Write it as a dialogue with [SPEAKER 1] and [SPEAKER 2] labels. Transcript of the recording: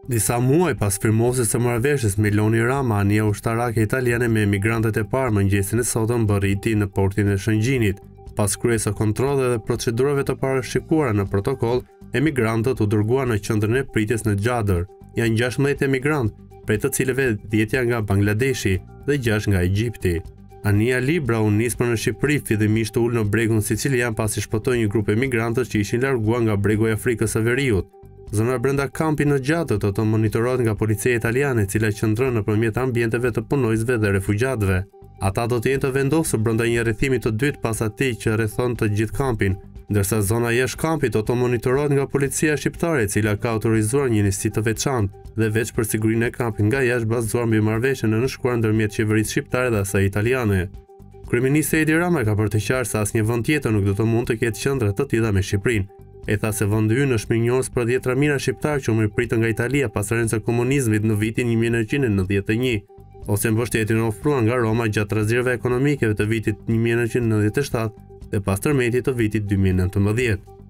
[SPEAKER 1] Disa muaj pas firmosjes së marrëveshjes Meloni Rama, anija ushtarake italiane me emigrantët e parë mëngjesin e sotëm bërriti në portin e Shëngjinit. Pas kryes së kontrolleve dhe procedurave të parashikuara në protokoll, emigrantët u dërguan në qendrën e pritjes në Gjadër. Janë 16 emigrantë, prej të cilëve 10 janë nga Bangladeshi dhe 6 nga Egjipti. Anija Libra u nis për në Shqipëri, fillimisht ul në bregun sicilian pasi shpëtoi një grup emigrantësh që ishin larguar nga bregu i Afrikës së Veriut. Zona brenda kampit në Gjadër do të monitorohet nga policia italiane, e cila qëndron nëpërmjet ambienteve të punojësve dhe refugjatëve. Ata do të jenë të vendosur brenda një rrethimi të dytë pas atij që rrethon të gjithë kampin, ndërsa zona jashtë kampit do të monitorohet nga policia shqiptare, e cila ka autorizuar një njësi të veçantë dhe veç për sigurinë e kampit nga jashtë bazuar mbi marrëveshjen e nënshkruar ndërmjet qeverisë shqiptare dhe asaj italiane. Kryeministri Edi Rama ka përtëqarë se asnjë vend tjetër nuk do të mund të ketë qendra të tilla me Shqipërinë. E tha se vendi ynë është mirënjohës për 10 mijëra shqiptarë që u mirëpritën nga Italia pas rënies së komunizmit në vitin 1991, ose mbështetjen e ofruar nga Roma gjatë rrezikave ekonomike të vitit 1997 dhe pas tërmetit të vitit 2019.